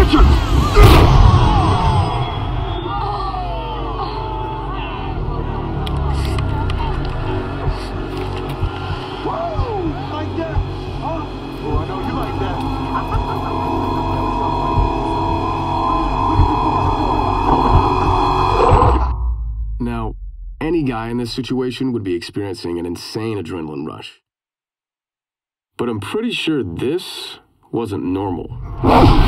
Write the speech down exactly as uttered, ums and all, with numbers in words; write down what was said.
Richards! Now, any guy in this situation would be experiencing an insane adrenaline rush. But I'm pretty sure this wasn't normal.